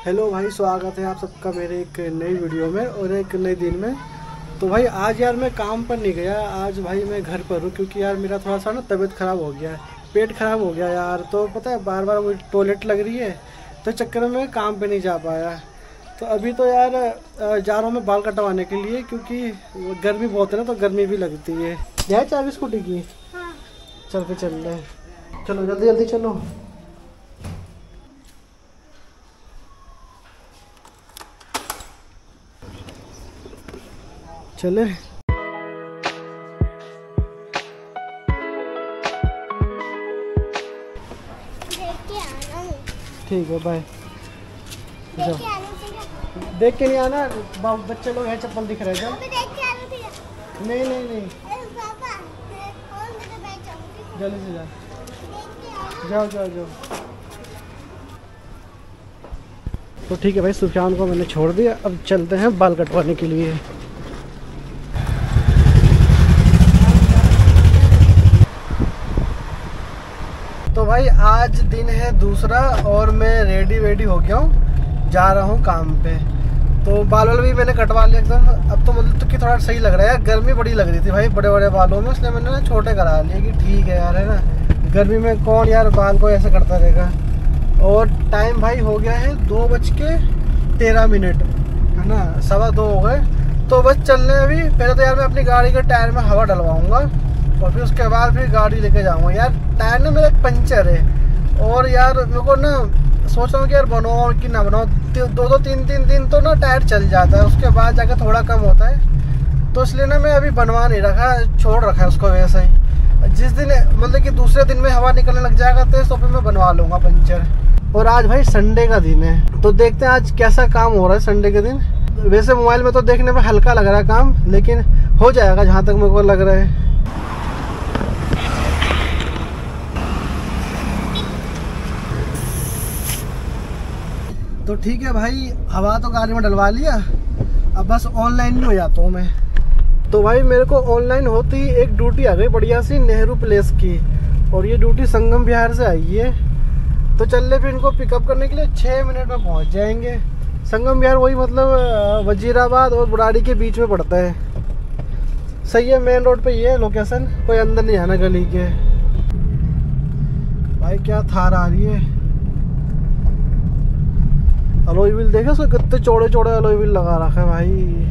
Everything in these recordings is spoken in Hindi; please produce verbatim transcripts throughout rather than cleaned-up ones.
हेलो भाई, स्वागत है आप सबका मेरे एक नई वीडियो में और एक नए दिन में। तो भाई आज यार मैं काम पर नहीं गया, आज भाई मैं घर पर हूँ क्योंकि यार मेरा थोड़ा सा ना तबीयत ख़राब हो गया है, पेट ख़राब हो गया यार। तो पता है बार बार वो टॉयलेट लग रही है, तो चक्कर में काम पे नहीं जा पाया। तो अभी तो यार जा रहा हूँ मैं बाल कटवाने के लिए क्योंकि गर्मी बहुत है ना, तो गर्मी भी लगती है। जाए चाबी स्कूटी की? चल के चल रहे, चलो जल्दी जल्दी चलो। चले ठीक है, बाय। देख के नहीं आना, बच्चे लोग हैं, चप्पल दिख रहे हैं। नहीं नहीं नहीं, जल्दी से जा, जाओ जाओ जाओ। तो ठीक है भाई, सुफियान को मैंने छोड़ दिया, अब चलते हैं बाल कटवाने के लिए। तो भाई आज दिन है दूसरा और मैं रेडी वेडी हो गया हूँ, जा रहा हूँ काम पे। तो बाल वाल भी मैंने कटवा लिया एकदम। अब तो मतलब तो कि थोड़ा सही लग रहा है यार, गर्मी बड़ी लग रही थी भाई बड़े बड़े बालों में, इसलिए मैंने ना छोटे करा लिए कि ठीक है यार, है ना, गर्मी में कौन यार बाल को ऐसे करता रहेगा। और टाइम भाई हो गया है दो बज के तेरह मिनट, है ना, सवा दो हो गए। तो बस चलने अभी। पहले तो यार मैं अपनी गाड़ी के टायर में हवा डलवाऊँगा और फिर उसके बाद फिर गाड़ी लेके जाऊँगा। यार टायर ना मेरा पंचर है और यार मेरे को ना सोच रहा हूँ कि यार बनाओ कि ना बनाओ, दो दो तीन तीन दिन तो ना टायर चल जाता है, उसके बाद जाकर थोड़ा कम होता है। तो इसलिए ना मैं अभी बनवा नहीं रखा, छोड़ रखा है उसको वैसे ही। जिस दिन मतलब कि दूसरे दिन में हवा निकलने लग जाएगा तो फिर मैं बनवा लूँगा पंचर। और आज भाई संडे का दिन है, तो देखते हैं आज कैसा काम हो रहा है संडे के दिन। वैसे मोबाइल में तो देखने में हल्का लग रहा है काम, लेकिन हो जाएगा जहाँ तक मेरे को लग रहा है। तो ठीक है भाई, हवा तो गाड़ी में डलवा लिया, अब बस ऑनलाइन भी हो जाता हूँ मैं। तो भाई मेरे को ऑनलाइन होती ही एक ड्यूटी आ गई बढ़िया सी नेहरू प्लेस की, और ये ड्यूटी संगम विहार से आई है। तो चल ले फिर इनको पिकअप करने के लिए छः मिनट में पहुँच जाएंगे। संगम विहार वही मतलब वजीराबाद और बुराड़ी के बीच में पड़ता है। सही है, मेन रोड पे ये लोकेशन, कोई अंदर नहीं आना गली के। भाई क्या थार आ रही है, अलॉय व्हील देखे उसके कितने चौड़े चौड़े अलॉय व्हील लगा रखा है भाई।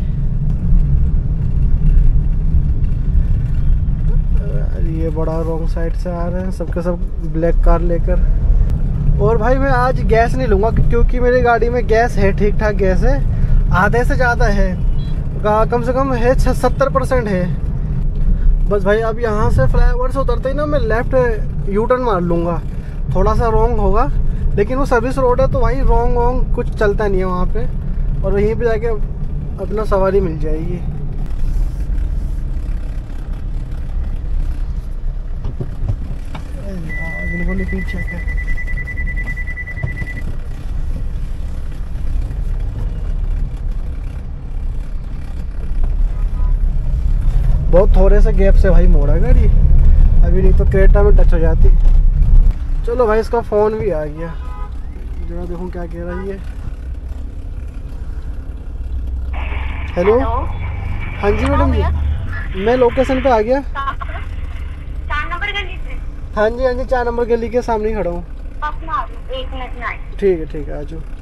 ये बड़ा रॉन्ग साइड से आ रहे हैं सबके सब ब्लैक कार लेकर। और भाई मैं आज गैस नहीं लूँगा क्योंकि मेरी गाड़ी में गैस है, ठीक ठाक गैस है, आधे से ज़्यादा है, कम से कम है सत्तर परसेंट है। बस भाई अब यहाँ से फ्लाईओवर से उतरते ही ना मैं लेफ्ट यू टर्न मार लूँगा। थोड़ा सा रॉन्ग होगा लेकिन वो सर्विस रोड है, तो भाई रॉन्ग वॉन्ग कुछ चलता नहीं है वहाँ पे, और वहीं पे जाके अपना सवारी मिल जाएगी। बिल्कुल पीछे है। बहुत थोड़े से गैप से भाई मोड़ा गाड़ी, अभी नहीं तो क्रेटा में टच हो जाती। चलो भाई इसका फ़ोन भी आ गया, जरा देखूं क्या कह रही है। हेलो, हाँ जी मैडम जी, मैं लोकेशन पे आ गया। चार नंबर गली से? हाँ जी हाँ जी, चार नंबर गली के सामने ही खड़ा हूँ। एक मिनट में आए। ठीक है ठीक है, आ जाओ।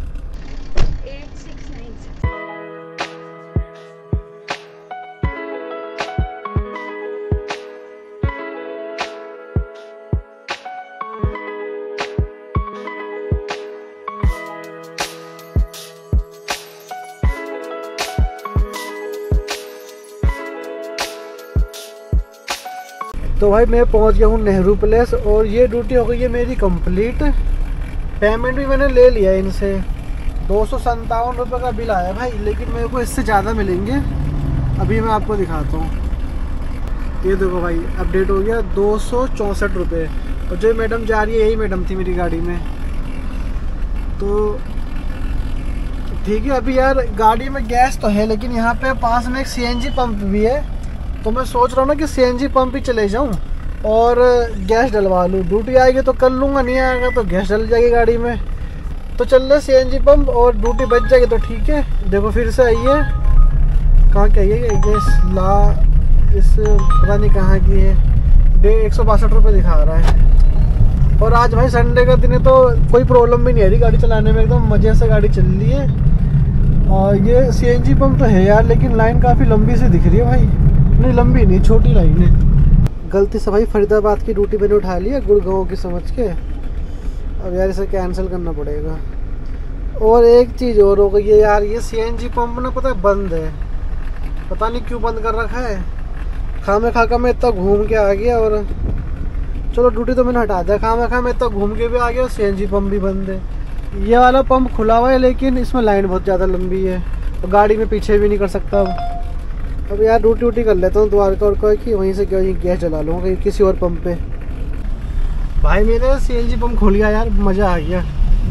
तो भाई मैं पहुंच गया हूँ नेहरू प्लेस और ये ड्यूटी हो गई है मेरी कंप्लीट। पेमेंट भी मैंने ले लिया है इनसे, दो सौ संतावन रुपये का बिल आया भाई, लेकिन मेरे को इससे ज़्यादा मिलेंगे। अभी मैं आपको दिखाता हूँ, ये देखो भाई अपडेट हो गया दो सौ चौंसठ रुपये। और जो मैडम जा रही है यही मैडम थी मेरी गाड़ी में। तो ठीक है, अभी यार गाड़ी में गैस तो है लेकिन यहाँ पे पास में एक सी एन जी पंप भी है, तो मैं सोच रहा हूँ ना कि सी एन जी पंप ही चले जाऊँ और गैस डलवा लूँ। ड्यूटी आएगी तो कर लूँगा, नहीं आएगा तो गैस डल जाएगी गाड़ी में। तो चल रहे सी एन जी पंप और ड्यूटी बच जाएगी तो ठीक है। देखो फिर से आई है, कहाँ की आई है ये ला, इस पता नहीं कहाँ की है। डे एक सौ बासठ रुपये दिखा रहा है। और आज भाई संडे का दिन है तो कोई प्रॉब्लम भी नहीं आ रही गाड़ी चलाने में, एकदम मज़े से गाड़ी चल रही है। और ये सी एन जी पंप तो है यार, लेकिन लाइन काफ़ी लंबी सी दिख रही है भाई। नहीं लंबी नहीं, छोटी लाइन है। गलती से भाई फरीदाबाद की ड्यूटी मैंने उठा लिया गुड़गांव की समझ के। अब यार इसे कैंसिल करना पड़ेगा। और एक चीज़ और हो गई है यार, ये सी एन जी पंप ना पता है बंद है, पता नहीं क्यों बंद कर रखा है। खामे खाका मैं इतना घूम के आ गया, और चलो ड्यूटी तो मैंने हटा दिया, खामे खा मैं इतना घूम के भी आ गया और सी एन जी पंप भी बंद है। ये वाला पंप खुला हुआ है लेकिन इसमें लाइन बहुत ज़्यादा लंबी है, तो गाड़ी में पीछे भी नहीं कर सकता। अब अब यार ड्यूटी व्यूटी कर लेता हूँ द्वारका और कोई कि वहीं से क्या गैस जला लूँगा किसी और पंप पे। भाई मेरे सी एन जी पंप खोल गया यार, मज़ा आ गया।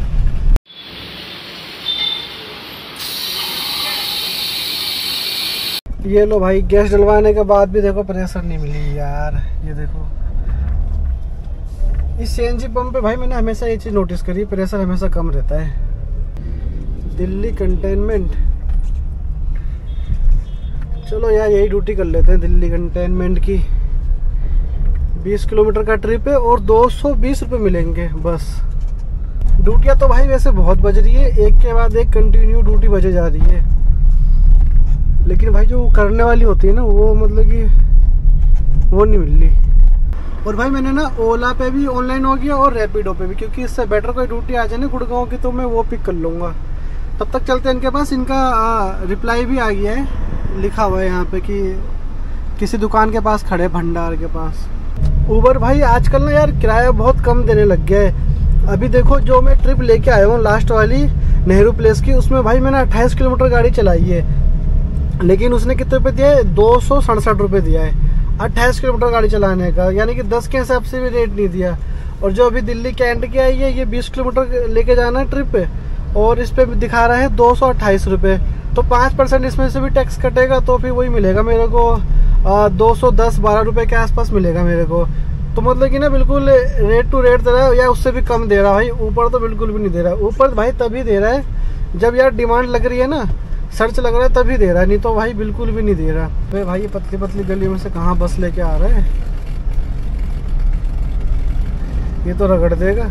ये लो भाई, गैस डलवाने के बाद भी देखो प्रेशर नहीं मिली यार। ये देखो इस सी एन जी पंप पे भाई मैंने हमेशा ये चीज़ नोटिस करी, प्रेशर हमेशा कम रहता है। दिल्ली कंटेनमेंट, चलो यार यही ड्यूटी कर लेते हैं दिल्ली कंटेनमेंट की। बीस किलोमीटर का ट्रिप है और दो सौ बीस रुपये मिलेंगे बस। ड्यूटियाँ तो भाई वैसे बहुत बज रही है, एक के बाद एक कंटिन्यू ड्यूटी बजे जा रही है, लेकिन भाई जो करने वाली होती है ना वो मतलब कि वो नहीं मिल रही। और भाई मैंने ना ओला पे भी ऑनलाइन हो गया और रैपिडो पे भी, क्योंकि इससे बेटर कोई ड्यूटी आ जाए ना गुड़गांव की तो मैं वो पिक कर लूँगा। तब तक चलते हैं इनके पास। इनका रिप्लाई भी आ गया है, लिखा हुआ है यहाँ पे कि किसी दुकान के पास खड़े, भंडार के पास। उबर भाई आजकल ना यार किराया बहुत कम देने लग गया है। अभी देखो जो मैं ट्रिप लेके आया हूँ लास्ट वाली नेहरू प्लेस की, उसमें भाई मैंने अट्ठाईस किलोमीटर गाड़ी चलाई है, लेकिन उसने कितने रुपये दिया है, दो सौ सड़सठ रुपये दिया है अट्ठाईस किलोमीटर गाड़ी चलाने का, यानी कि दस के हिसाब से भी रेट नहीं दिया। और जो अभी दिल्ली कैंट की आई है ये बीस किलोमीटर लेके जाना है ट्रिप पे, और इस पे दिखा रहा है दो सौ अट्ठाईस रुपये। तो पाँच परसेंट इसमें से भी टैक्स कटेगा तो फिर वही मिलेगा मेरे को, दो सौ दस बारह रुपये के आसपास मिलेगा मेरे को। तो मतलब कि ना बिल्कुल रेट टू रेट दे रहा है, या उससे भी कम दे रहा है भाई। ऊपर तो बिल्कुल भी नहीं दे रहा है। ऊपर भाई तभी दे रहा है जब यार डिमांड लग रही है ना, सर्च लग रहा है तभी दे रहा है, नहीं तो भाई बिल्कुल भी नहीं दे रहा। अरे भाई ये पतली पतली गली में से कहाँ बस लेके आ रहा है, ये तो रगड़ देगा।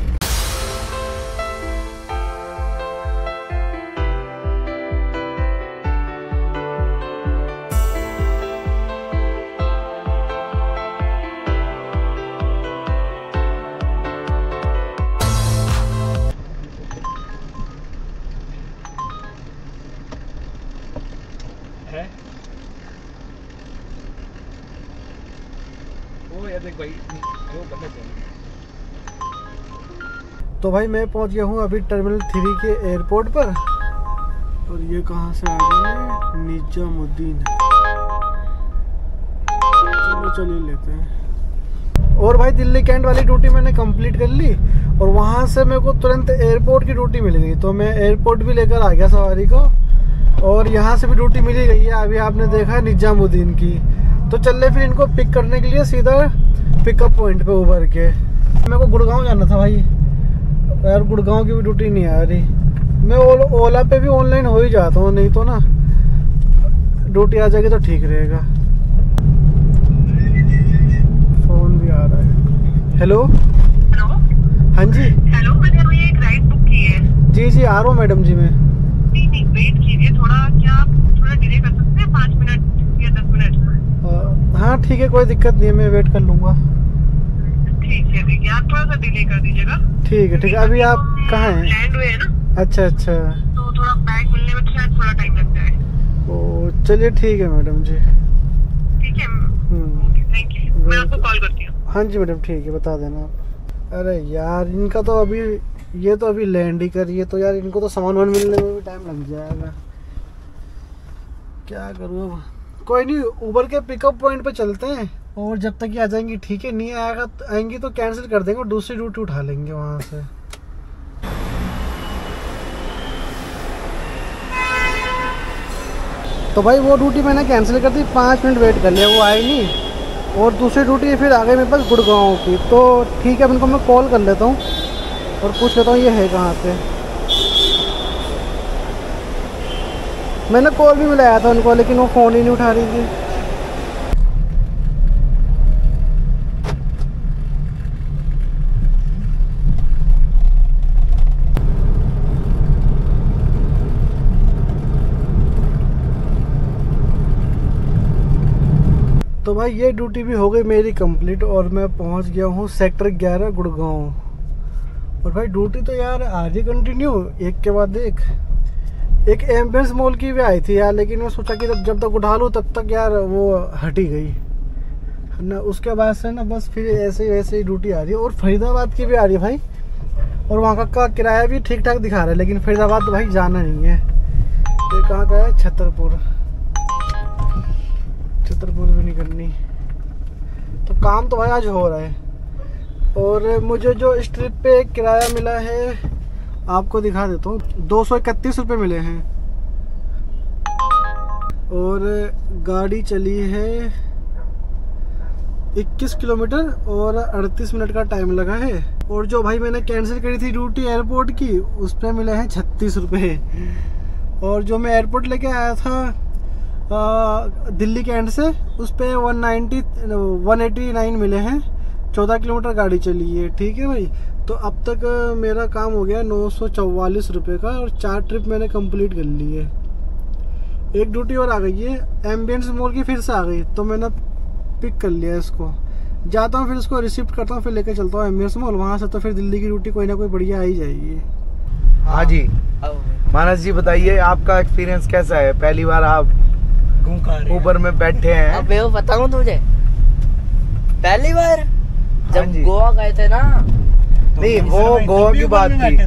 तो भाई मैं पहुंच गया हूँ अभी टर्मिनल थ्री के एयरपोर्ट पर, और ये कहाँ से आ गई है, निजामुद्दीन। चलो चलिए लेते हैं। और भाई दिल्ली कैंट वाली ड्यूटी मैंने कंप्लीट कर ली, और वहाँ से मेरे को तुरंत एयरपोर्ट की ड्यूटी मिल गई, तो मैं एयरपोर्ट भी लेकर आ गया सवारी को। और यहाँ से भी ड्यूटी मिल गई है, अभी आपने देखा है निजामुद्दीन की। तो चल रहे फिर इनको पिक करने के लिए सीधा पिकअप पॉइंट पे उबर के। मेरे को गुड़गांव जाना था भाई यार, गुड़गांव की भी ड्यूटी नहीं आ रही। मैं ओ, ओला पे भी ऑनलाइन हो ही जाता हूँ, नहीं तो ना ड्यूटी आ जाएगी तो ठीक रहेगा। फोन भी आ रहा है। हेलो हेलो, हाँ जी। हेलो, मैंने अभी एक राइड बुक की है। जी जी आ रहा हूँ मैडम जी मैं। नहीं नहीं वेट कीजिए थोड़ा, क्या आप थोड़ा डिले कर सकते हैं, पाँच मिनट या दस मिनट? हाँ ठीक है, कोई दिक्कत नहीं है, मैं वेट कर लूँगा। ठीक है ठीक है, आप थोड़ा सा डिले कर दीजिएगा। ठीक है ठीक है। अभी आप कहाँ हैं? लैंड हुए हैं ना। अच्छा अच्छा, तो थोड़ा बैग मिलने में शायद थोड़ा टाइम लगता है। ओ चलिए ठीक है मैडम जी। ठीक है, ओके थैंक यू, मैं आपको कॉल करती हूँ। हाँ जी मैडम ठीक है, बता देना आप। अरे यार इनका तो अभी, ये तो अभी लैंड ही करी है, तो यार इनको तो सामान वामान मिलने में भी टाइम लग जाएगा। क्या करूँ अब, कोई नहीं, उबर के पिकअप पॉइंट पे चलते हैं, और जब तक ये आ जाएंगी ठीक है, नहीं आएगा आएंगी तो कैंसिल कर देंगे और दूसरी ड्यूटी उठा लेंगे वहाँ से। तो भाई वो ड्यूटी मैंने कैंसिल कर दी, पाँच मिनट वेट कर लिया, वो आई नहीं। और दूसरी ड्यूटी फिर आ गई मेरे पास गुड़गांव की। तो ठीक है, उनको मैं कॉल कर लेता हूँ और पूछ लेता हूँ ये है कहाँ पे। मैंने कॉल भी मिलाया था उनको, लेकिन वो फ़ोन ही नहीं उठा रही थी। तो भाई ये ड्यूटी भी हो गई मेरी कंप्लीट और मैं पहुंच गया हूँ सेक्टर ग्यारह गुड़गांव। और भाई ड्यूटी तो यार आ रही कंटिन्यू, एक के बाद एक। एक एम्बियंस मॉल की भी आई थी यार, लेकिन मैं सोचा कि जब तक उठा लूँ तब तक यार वो हट ही गई ना। उसके बाद से ना बस फिर ऐसे ही वैसे ही ड्यूटी आ रही है। और फरीदाबाद की भी आ रही है भाई, और वहाँ का, का किराया भी ठीक ठाक दिखा रहा है, लेकिन फरीदाबाद तो भाई जाना नहीं है। ये कहाँ का है? छतरपुर। छतरपुर भी नहीं करनी। तो काम तो भाई आज हो रहा है। और मुझे जो इस ट्रिप पे किराया मिला है आपको दिखा देता हूँ, दो सौ इकतीस रुपये मिले हैं। और गाड़ी चली है इक्कीस किलोमीटर और अड़तीस मिनट का टाइम लगा है। और जो भाई मैंने कैंसिल करी थी ड्यूटी एयरपोर्ट की, उस पर मिले हैं छत्तीस रुपये। और जो मैं एयरपोर्ट लेके आया था आ, दिल्ली के एंड से, उस पे one ninety one eighty nine मिले हैं। चौदह किलोमीटर गाड़ी चली है। ठीक है भाई, तो अब तक मेरा काम हो गया नौ सौ चौवालीस रुपये का, और चार ट्रिप मैंने कंप्लीट कर ली है। एक ड्यूटी और आ गई है, एम्बियंस मॉल की फिर से आ गई, तो मैंने पिक कर लिया इसको। जाता हूँ फिर इसको रिसिप्ट करता हूँ, फिर लेके चलता हूँ एम्बियंस मॉल। वहाँ से तो फिर दिल्ली की ड्यूटी कोई ना कोई बढ़िया आ ही जाएगी। हाँ जी, मानस जी बताइए आपका एक्सपीरियंस कैसा है? पहली बार आप ऊबर में बैठे हैं। अब मैं बताऊं तुझे, पहली बार जब हाँ गोवा गए थे ना, तो नहीं वो गोवा की बात थी।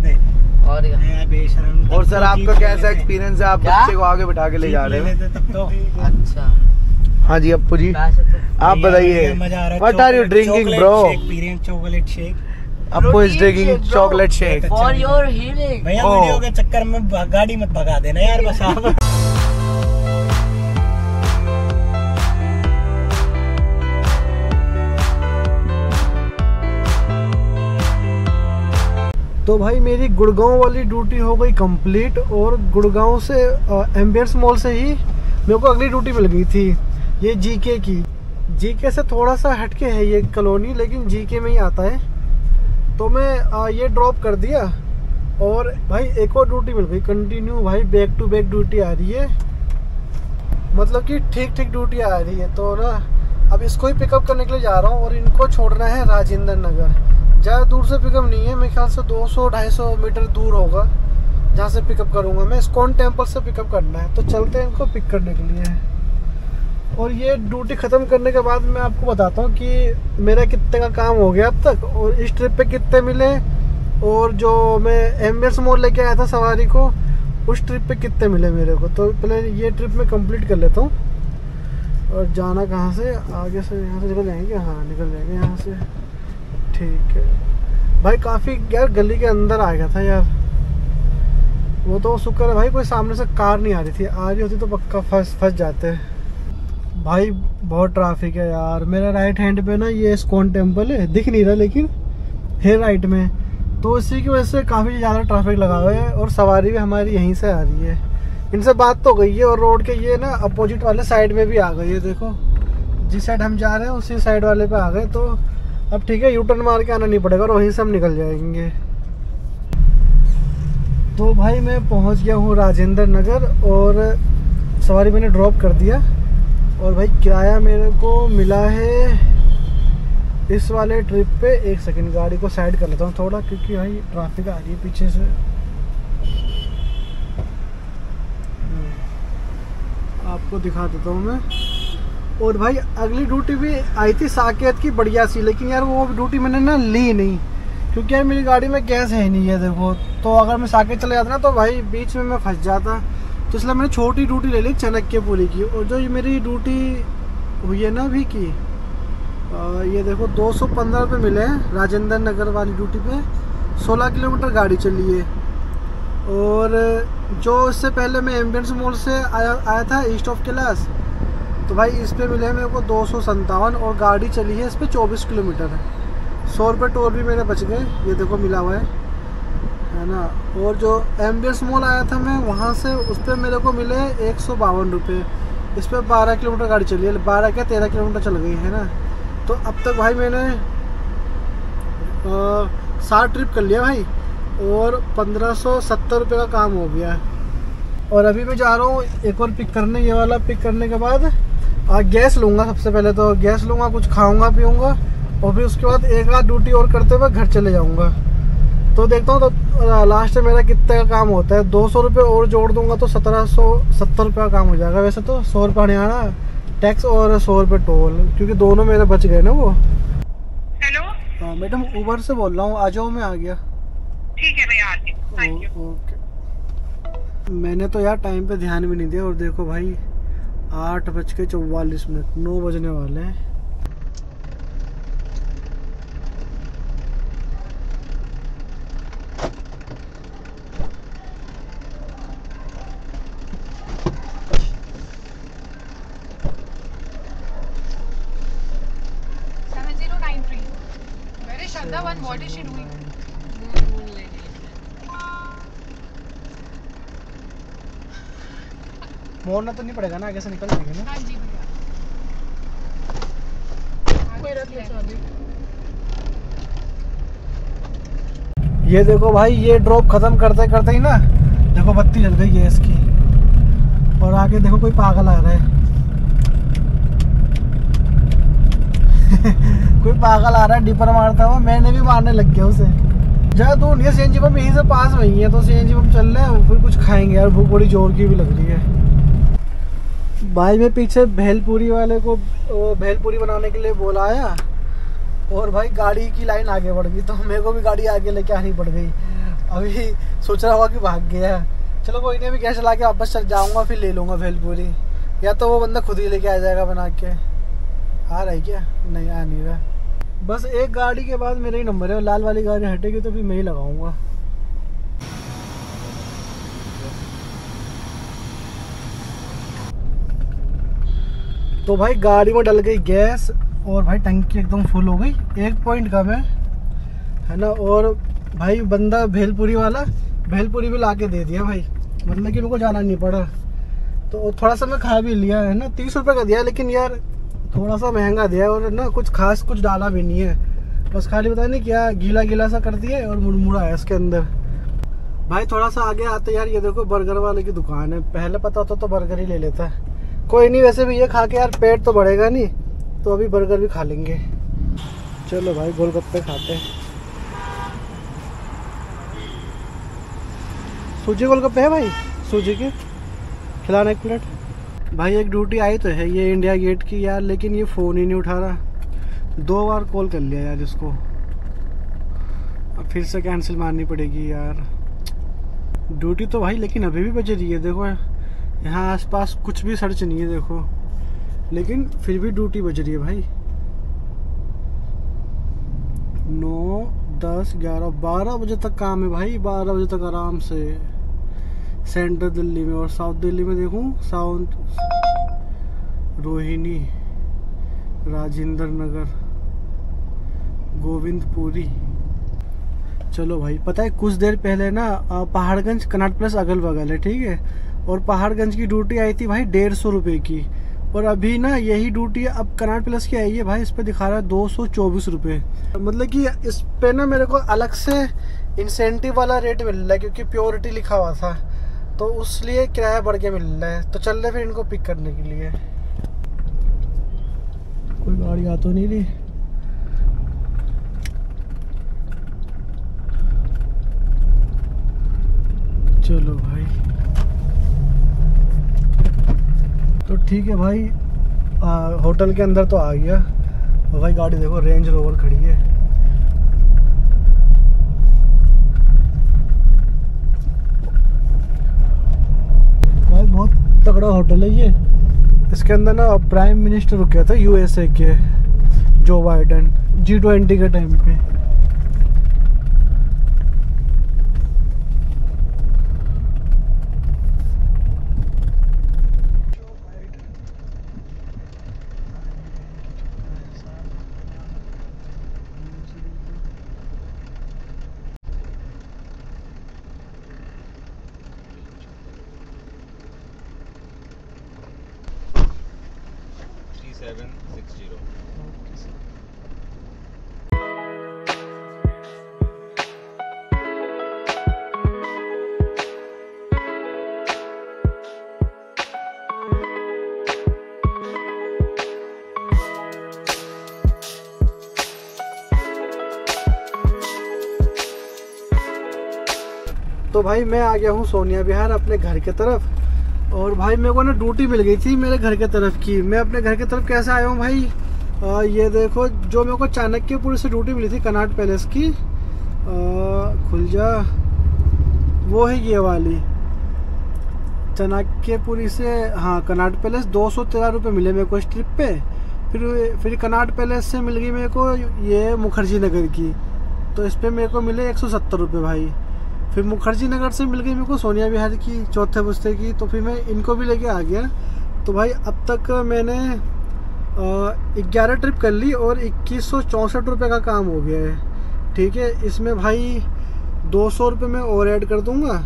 और और सर आपका कैसा एक्सपीरियंस है? आप बच्चे को आगे बिठा के ले जा रहे हैं तब तो। अच्छा हाँ जी अप्पू जी, आप बताइए, what are you drinking bro? Chocolate shake. Appu is drinking chocolate shake for your healing. भैया वीडियो के चक्कर में गाड़ी मत भगा देना यार बस आप। तो भाई मेरी गुड़गांव वाली ड्यूटी हो गई कंप्लीट। और गुड़गांव से एम्बियंस मॉल से ही मेरे को अगली ड्यूटी मिल गई थी, ये जीके की। जीके से थोड़ा सा हटके है ये कॉलोनी, लेकिन जीके में ही आता है। तो मैं आ, ये ड्रॉप कर दिया, और भाई एक और ड्यूटी मिल गई कंटिन्यू। भाई बैक टू बैक ड्यूटी आ रही है, मतलब कि ठीक ठीक ड्यूटी आ रही है। तो ना अब इसको ही पिकअप करने के लिए जा रहा हूँ, और इनको छोड़ना है राजेंद्र नगर। ज़्यादा दूर से पिकअप नहीं है, मेरे ख्याल से दो सौ ढाई सौ मीटर दूर होगा जहाँ से पिकअप करूँगा मैं। इस्कॉन टेम्पल से पिकअप करना है, तो चलते हैं इनको पिक करने के लिए। और ये ड्यूटी ख़त्म करने के बाद मैं आपको बताता हूँ कि मेरा कितने का काम हो गया अब तक, और इस ट्रिप पे कितने मिले, और जो मैं एम्बियंस मॉल लेके आया था सवारी को, उस ट्रिप पे कितने मिले मेरे को। तो पहले ये ट्रिप मैं कंप्लीट कर लेता हूँ। और जाना कहाँ से? आगे से यहाँ से निकल जाएंगे। हाँ निकल जाएंगे यहाँ से। ठीक है भाई, काफ़ी यार गली के अंदर आ गया था यार। वो तो शुक्र है भाई कोई सामने से कार नहीं आ रही थी, आ रही होती तो पक्का फंस फंस जाते। भाई बहुत ट्रैफिक है यार। मेरा राइट हैंड पे ना ये इस्कॉन टेम्पल है, दिख नहीं रहा लेकिन है राइट में, तो इसी की वजह से काफ़ी ज़्यादा ट्रैफिक लगा हुआ है। और सवारी भी हमारी यहीं से आ रही है। इनसे बात तो गई है, और रोड के ये ना अपोजिट वाले साइड में भी आ गई है। देखो जिस साइड हम जा रहे हैं उसी साइड वाले पे आ गए, तो अब ठीक है, यू टर्न मार के आना नहीं पड़ेगा और वहीं से हम निकल जाएंगे। तो भाई मैं पहुंच गया हूँ राजेंद्र नगर, और सवारी मैंने ड्रॉप कर दिया। और भाई किराया मेरे को मिला है इस वाले ट्रिप पे, एक सेकंड गाड़ी को साइड कर लेता हूँ थोड़ा, क्योंकि भाई ट्रैफिक आ रही है पीछे से। आपको दिखा देता हूँ मैं। और भाई अगली ड्यूटी भी आई थी साकेत की, बढ़िया सी, लेकिन यार वो ड्यूटी मैंने ना ली नहीं, क्योंकि यार मेरी गाड़ी में गैस है नहीं है। देखो तो अगर मैं साकेत चले जाता ना तो भाई बीच में मैं फंस जाता, तो इसलिए मैंने छोटी ड्यूटी ले ली चाणक्यपुरी की। और जो ये मेरी ड्यूटी हुई है ना अभी की, आ, ये देखो दो सौ पंद्रह रुपये मिले हैं राजेंद्र नगर वाली ड्यूटी पे। सोलह किलोमीटर गाड़ी चली है। और जो इससे पहले मैं एम्बियंस मॉल से आया आया था ईस्ट ऑफ कैलाश, तो भाई इस पे मिले हैं मेरे को दो सौ संतावन, और गाड़ी चली है इस पर चौबीस किलोमीटर है। सौ रुपये टोल भी मेरे बच गए, ये देखो मिला हुआ है है ना। और जो एमबीएस मॉल आया था मैं, वहाँ से उस पर मेरे को मिले एक सौ बावन रुपये। इस पर बारह किलोमीटर गाड़ी चली है, बारह क्या तेरह किलोमीटर चल गई है ना। तो अब तक भाई मैंने सात ट्रिप कर लिया भाई, और पंद्रह सौ सत्तर रुपये का काम हो गया। और अभी मैं जा रहा हूँ एक और पिक करने। ये वाला पिक करने के बाद आ, गैस लूँगा। सबसे पहले तो गैस लूँगा, कुछ खाऊँगा पीऊँगा, और फिर उसके बाद एक आध ड्यूटी और करते हुए घर चले जाऊँगा। तो देखता हूँ तो लास्ट में मेरा कितने का काम होता है। दो सौ रुपये और जोड़ दूंगा तो सत्रह सौ सत्तर रुपये का काम हो जाएगा। वैसे तो सौ रुपये हरियाणा टैक्स और सौ रुपये टोल, क्योंकि दोनों मेरे बच गए ना वो। हेलो। हाँ मैडम, उबर से बोल रहा हूँ, आ जाओ, मैं आ गया। ठीक है भैया, आती हूँ। Thank you. ओके। मैंने तो यार टाइम पे ध्यान भी नहीं दिया, और देखो भाई आठ बज के चौवालीस मिनट नौ बजने वाले हैं। Shraddha, one, what is she doing? मोड़ना तो नहीं पड़ेगा ना, आगे से निकल जाएंगे ना। हाँ जी भैया। ये देखो भाई, ये ड्रॉप खत्म करते करते ही ना देखो बत्ती जल गई है इसकी, और आगे देखो कोई पागल आ रहा है। कोई पागल आ रहा है डिपर मारता हुआ, मैंने भी मारने लग गया उसे। ज़्यादा दूर नहीं है, सीएनजी पंप यहीं से पास वही है, तो सीएनजी पंप चल रहे हैं, फिर कुछ खाएंगे यार, भूख बड़ी जोर की भी लग रही है। भाई मैं पीछे भेलपुरी वाले को भेलपुरी बनाने के लिए बुलाया, और भाई गाड़ी की लाइन आगे बढ़ गई, तो मेरे को भी गाड़ी आगे लेके आनी पड़ गई। अभी सोच रहा हुआ कि भाग गया। चलो कोई नहीं, अभी गैस चला के वापस चल जाऊँगा, फिर ले लूँगा भेलपुरी, या तो वो बंदा खुद ही लेके आ जाएगा बना के। आ रहा है क्या? नहीं, आ नहीं रहा। बस एक गाड़ी के बाद मेरा ही नंबर है, लाल वाली गाड़ी हटेगी तो फिर मैं ही लगाऊंगा। तो भाई गाड़ी में डल गई गैस, और भाई टंकी एकदम फुल हो गई, एक पॉइंट कम है है ना। और भाई बंदा भेलपुरी वाला भेलपुरी भी ला के दे दिया भाई, मतलब कि मेरे को जाना नहीं पड़ा। तो थोड़ा सा मैं खा भी लिया है ना, तीस रुपये का दिया, लेकिन यार थोड़ा सा महंगा दिया, और ना कुछ खास कुछ डाला भी नहीं है, बस खाली पता नहीं क्या गीला गीला सा कर दिया और मुड़मुड़ा है इसके अंदर। भाई थोड़ा सा आगे आते यार, ये देखो बर्गर वाले की दुकान है, पहले पता होता तो बर्गर ही ले लेता। कोई नहीं, वैसे भी ये खा के यार पेट तो बढ़ेगा नहीं, तो अभी बर्गर भी खा लेंगे। चलो भाई गोलगप्पे खाते हैं। सूजी गोलगप्पे है भाई, सूजी के खिलाना एक प्लेट। भाई एक ड्यूटी आई तो है ये इंडिया गेट की यार, लेकिन ये फ़ोन ही नहीं उठा रहा। दो बार कॉल कर लिया यार इसको, अब फिर से कैंसिल मारनी पड़ेगी यार। ड्यूटी तो भाई लेकिन अभी भी बज रही है, देखो यहाँ आसपास कुछ भी सर्च नहीं है देखो, लेकिन फिर भी ड्यूटी बज रही है भाई। नौ दस ग्यारह बारह बजे तक काम है भाई, बारह बजे तक आराम से। सेंट्रल दिल्ली में, और साउथ दिल्ली में देखूं, साउथ रोहिणी, राजेंद्र नगर, गोविंदपुरी। चलो भाई, पता है कुछ देर पहले ना पहाड़गंज कनाट प्लस अगल बगल है, ठीक है, और पहाड़गंज की ड्यूटी आई थी भाई डेढ़ सौ रुपये की, और अभी ना यही ड्यूटी अब कनाट प्लस की आई है भाई, इस पे दिखा रहा है दो सौ चौबीस रुपये। मतलब कि इस पे ना मेरे को अलग से इंसेंटिव वाला रेट मिल रहा है, क्योंकि प्योरिटी लिखा हुआ था, तो उसलिए किराया बढ़ के मिल रहा है। तो चल रहे फिर इनको पिक करने के लिए। कोई गाड़ी आ तो नहीं रही। चलो भाई, तो ठीक है भाई, आ, होटल के अंदर तो आ गया। और भाई गाड़ी देखो, रेंज रोवर खड़ी है। भाई बहुत तगड़ा होटल है ये, इसके अंदर ना प्राइम मिनिस्टर रुक गया था यूएसए के, जो बाइडेन जी ट्वेंटी के टाइम पे। Seven six zero. तो भाई मैं आ गया हूँ सोनिया विहार अपने घर के तरफ। और भाई मेरे को ना ड्यूटी मिल गई थी मेरे घर के तरफ की। मैं अपने घर के तरफ कैसे आया हूँ भाई, आ, ये देखो जो मेरे को चाणक्यपुर से ड्यूटी मिली थी कनॉट पैलेस की, आ, खुल जा, वो है ये वाली चाणक्यपुरी से, हाँ कनॉट पैलेस। दो सौ तेरह रुपये मिले मेरे को इस ट्रिप पे। फिर फिर कनॉट पैलेस से मिल गई मेरे को ये मुखर्जी नगर की, तो इस पर मेरे को मिले एक सौ सत्तर रुपये भाई। फिर मुखर्जी नगर से मिल गई मेरे को सोनिया विहार की चौथे बस्ते की, तो फिर मैं इनको भी लेके आ गया। तो भाई अब तक मैंने ग्यारह ट्रिप कर ली और इक्कीस सौ चौंसठ रुपये का काम हो गया है। ठीक है, इसमें भाई दो सौ रुपये मैं और ऐड कर दूंगा,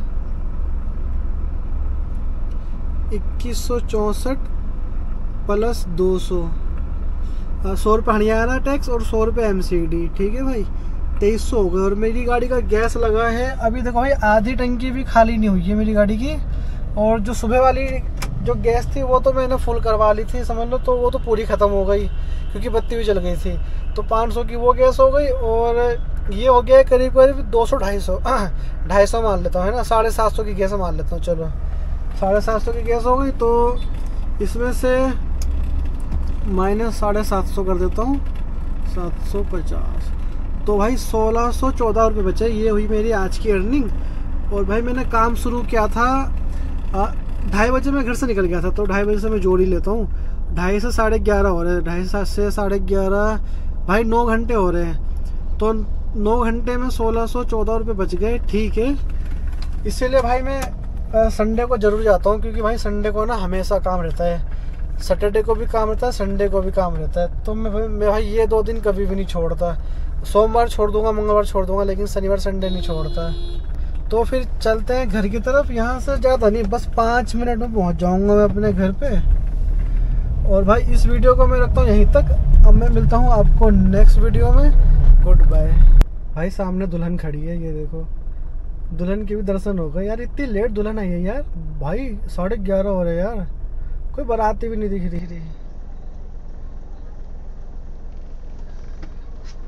इक्कीस सौ चौंसठ प्लस दो सौ, सौ रुपये हरियाणा टैक्स और सौ रुपये एम सी डी। ठीक है भाई, तेईस सौ हो गए। और मेरी गाड़ी का गैस लगा है अभी, देखो भाई आधी टंकी भी खाली नहीं हुई है मेरी गाड़ी की। और जो सुबह वाली जो गैस थी वो तो मैंने फुल करवा ली थी समझ लो, तो वो तो पूरी ख़त्म हो गई क्योंकि बत्ती भी जल गई थी। तो पाँच सौ की वो गैस हो गई और ये हो गया करीब करीब दो सौ ढाई सौ ढाई सौ मान लेता हूँ है ना, साढ़े सात सौ की गैस मान लेता हूँ। चलो साढ़े सात सौ की गैस हो गई, तो इसमें से माइनस साढ़े सात सौ कर देता हूँ, सात सौ पचास, तो भाई सोलह सौ चौदह रुपये बचे। ये हुई मेरी आज की अर्निंग। और भाई मैंने काम शुरू किया था ढाई बजे, मैं घर से निकल गया था, तो ढाई बजे से मैं जोड़ ही लेता हूँ। ढाई से साढ़े ग्यारह हो रहे हैं, ढाई से साढ़े ग्यारह भाई नौ घंटे हो रहे हैं। तो नौ घंटे में सोलह सौ चौदह रुपये बच गए। ठीक है, इसीलिए भाई मैं संडे को ज़रूर जाता हूँ, क्योंकि भाई संडे को ना हमेशा काम रहता है, सैटरडे को भी काम रहता है, संडे को भी काम रहता है। तो मैं मैं भाई ये दो दिन कभी भी नहीं छोड़ता। सोमवार छोड़ दूंगा, मंगलवार छोड़ दूंगा, लेकिन शनिवार संडे नहीं छोड़ता। तो फिर चलते हैं घर की तरफ। यहाँ से ज़्यादा नहीं, बस पाँच मिनट में पहुँच जाऊँगा मैं अपने घर पे। और भाई इस वीडियो को मैं रखता हूँ यहीं तक। अब मैं मिलता हूँ आपको नेक्स्ट वीडियो में। Good bye. भाई सामने दुल्हन खड़ी है, ये देखो, दुल्हन के भी दर्शन हो गए। यार इतनी लेट दुल्हन आई है यार, भाई साढ़े ग्यारह हो रहे यार, कोई बाराती भी नहीं दिख रही थी।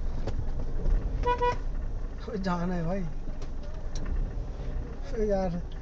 जाना है भाई यार।